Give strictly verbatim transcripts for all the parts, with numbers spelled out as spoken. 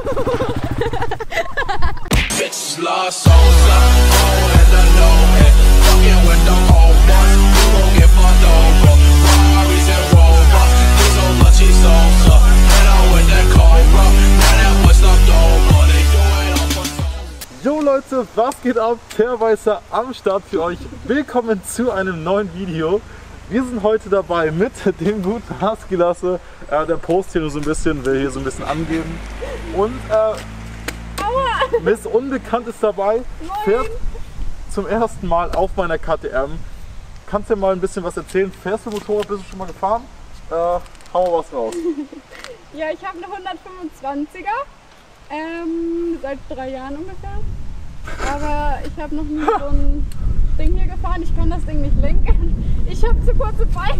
Jo Leute, was geht ab? Teerweißer am Start für euch. Willkommen zu einem neuen Video. Wir sind heute dabei mit dem guten Husky Lasse. Äh, der Post hier nur so ein bisschen, will hier so ein bisschen angeben. Und äh, Miss Unbekannt ist dabei, fährt zum ersten Mal auf meiner K T M. Kannst du dir mal ein bisschen was erzählen? Fährst du Motorrad, bist du schon mal gefahren? Äh, hau mal was raus. Ja, ich habe eine hundertfünfundzwanziger, ähm, seit drei Jahren ungefähr. Aber ich habe noch nie so ein Ding hier gefahren. Ich kann das Ding nicht lenken. Ich habe zu kurze Beine.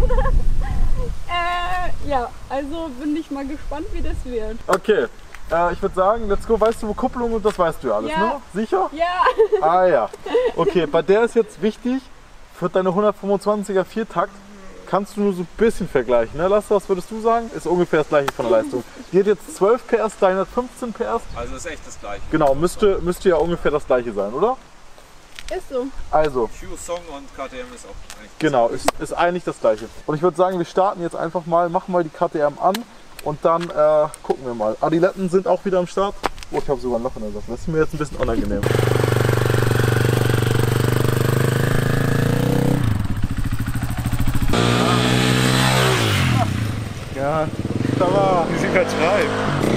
Äh, ja, also bin ich mal gespannt, wie das wird. Okay, äh, ich würde sagen, let's go. Weißt du, wo Kupplung und das weißt du ja alles, Ja. ne? Sicher? Ja. Ah ja. Okay, bei der ist jetzt wichtig, für deine hundertfünfundzwanziger Viertakt kannst du nur so ein bisschen vergleichen. Ne? Lasse, was würdest du sagen? Ist ungefähr das gleiche von der Leistung. Die hat jetzt zwölf P S, deine hat fünfzehn P S. Also ist echt das gleiche. Genau, müsste, müsste ja ungefähr das gleiche sein, oder? Ist so. Also, Q Song und K T M ist auch eigentlich genau, ist, ist eigentlich das gleiche. Und ich würde sagen, wir starten jetzt einfach mal, machen mal die K T M an und dann äh, gucken wir mal. Adiletten sind auch wieder am Start. Oh, ich habe sogar ein Loch in der Sache. Das ist mir jetzt ein bisschen unangenehm. Ja, da war. Sie übertreibt.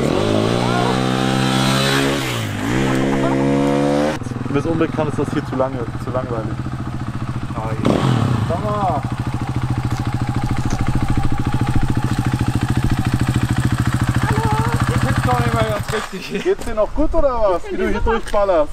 Mir ist unbekannt, ist das hier zu lange, zu langweilig. Ah, ja. Sag mal. Ich find's noch nicht mal ganz richtig. Geht's dir noch gut oder was? Wie du hier durchballerst?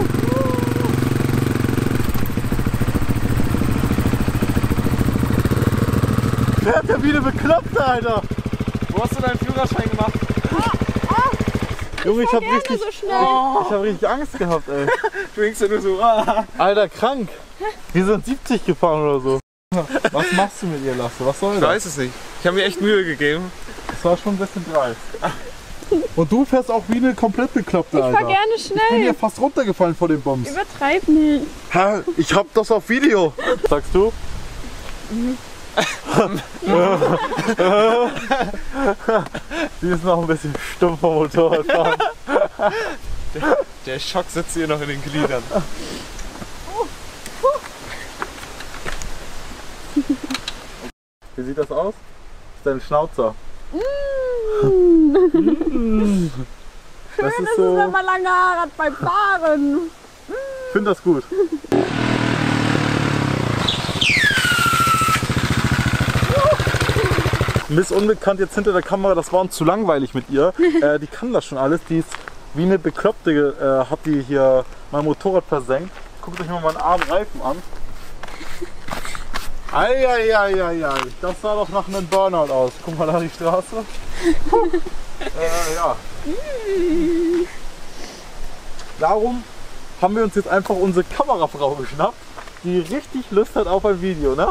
Fährt ja wie eine Bekloppte, Alter! Wo hast du deinen Führerschein gemacht? Junge, ich hab Gerne richtig, so schnell. ich hab richtig Angst gehabt, ey. Du hängst ja nur so. Ah. Alter, krank! Wir sind siebzig gefahren oder so. Was machst du mit ihr, Lasse? Was soll Ich das? weiß es nicht. Ich habe mir echt Mühe gegeben. Das war schon ein bisschen dreist. Und du fährst auch wie eine komplett Bekloppte, Ich Alter. fahr gerne Ich bin schnell. hier fast runtergefallen vor den Bums. Übertreib nicht. Hä? Ich hab das auf Video. Sagst du? Sie ist noch ein bisschen stumpf vom Motorradfahren. Der, der Schock sitzt hier noch in den Gliedern. Wie sieht das aus? Das ist dein Schnauzer. Schön Das ist ist es, so. wenn man lange Haare hat beim Fahren. Ich finde das gut. Miss Unbekannt jetzt hinter der Kamera, das war uns zu langweilig mit ihr. Äh, die kann das schon alles. Die ist wie eine Bekloppte, äh, hat die hier mein Motorrad versenkt. Guckt euch mal meinen armen Reifen an. Eieieiei, das sah doch nach einem Burnout aus. Guck mal da die Straße. äh, ja. Darum haben wir uns jetzt einfach unsere Kamerafrau geschnappt, die richtig Lust hat auf ein Video, ne?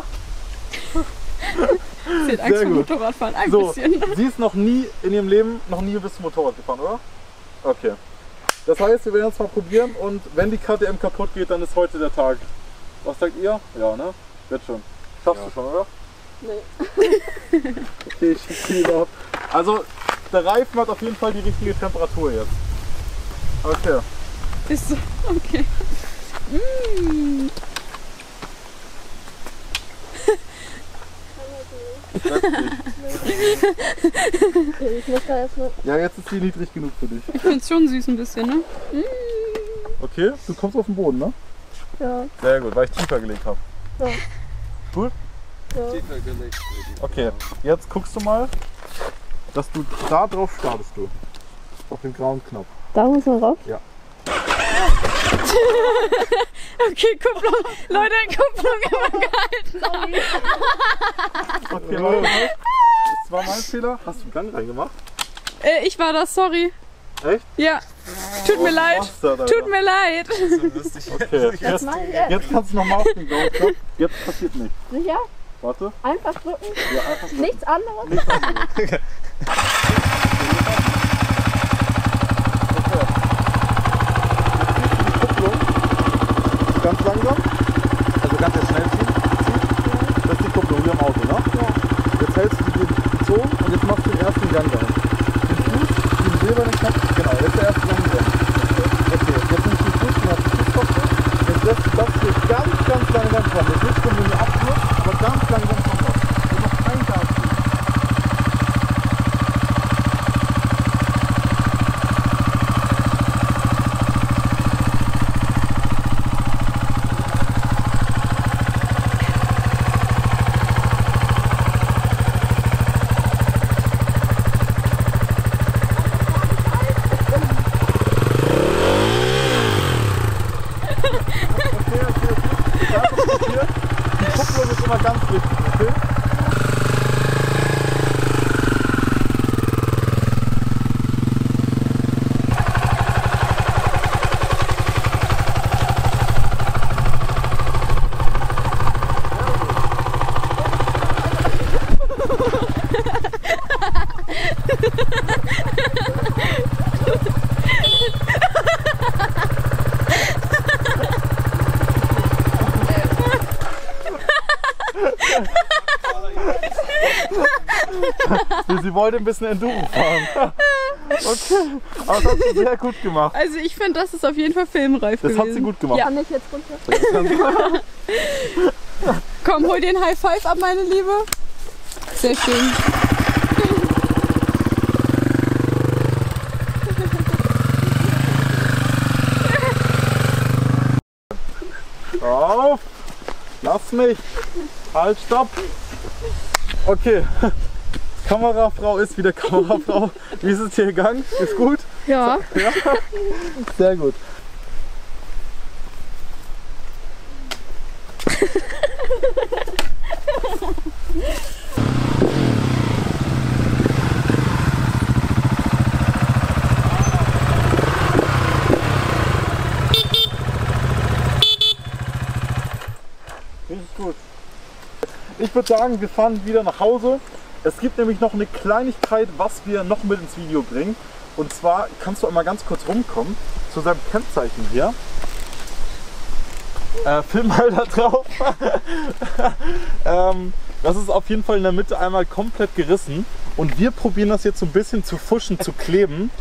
Sie hat Angst Sehr vor gut. Motorradfahren, ein So, bisschen. sie ist noch nie in ihrem Leben, noch nie bis zum Motorrad gefahren, oder? Okay. Das heißt, wir werden jetzt mal probieren und wenn die K T M kaputt geht, dann ist heute der Tag. Was sagt ihr? Ja, ne? Wird schon. Schaffst Ja. du schon, oder? Nee. Okay, ich schicke die ab. Also, der Reifen hat auf jeden Fall die richtige Temperatur jetzt. Okay. Ist so, okay. Mm. Ich muss da erstmal. Ja, jetzt ist sie niedrig genug für dich. Ich find's schon süß ein bisschen, ne? Mm. Okay, du kommst auf den Boden, ne? Ja. Sehr gut, weil ich tiefer gelegt habe. Ja. Gut? Ja. Tiefer gelegt. Okay, jetzt guckst du mal, dass du da drauf startest du. Auf den grauen Knopf. Da muss man rauf? Ja. Okay, Kupplung. Leute, Kupplung immer gehalten. Okay, warte mal. Das war mein Fehler. Hast du einen Gang reingemacht? Äh, ich war das, sorry. Echt? Ja. Tut mir leid. Bastard, Alter. Tut mir leid. So lustig. Okay, jetzt, jetzt kannst du nochmal auf den grauen Knopf. Jetzt passiert nichts. Sicher? Warte. Einfach drücken? Ja, einfach so. Nichts anderes? Nichts anderes. erst langsam. Okay, jetzt nimmst du den Fuß, hast du Fußkopf. Jetzt lässt du das hier ganz, ganz langsam kommen. Jetzt nicht schon, wenn du abwirfst, aber ganz langsam kommt das. Und noch ein Gas geben. Die Kupplung ist immer ganz wichtig, okay? Sie wollte ein bisschen Enduro fahren. Okay, aber das hat sie sehr gut gemacht. Also ich finde, das ist auf jeden Fall filmreif Das gewesen. hat sie gut gemacht. Ja, nicht jetzt runter. Komm, hol den High Five ab, meine Liebe. Sehr schön. Auf! Lass mich! Halt, stopp! Okay, Kamerafrau ist wieder Kamerafrau. Wie ist es hier gegangen? Ist gut? Ja. Ja? Sehr gut. Richtig gut. Ich würde sagen, wir fahren wieder nach Hause. Es gibt nämlich noch eine Kleinigkeit, was wir noch mit ins Video bringen. Und zwar kannst du einmal ganz kurz rumkommen zu seinem Kennzeichen hier. Äh, film mal da drauf. ähm, das ist auf jeden Fall in der Mitte einmal komplett gerissen. Und wir probieren das jetzt so ein bisschen zu fuschen, zu kleben.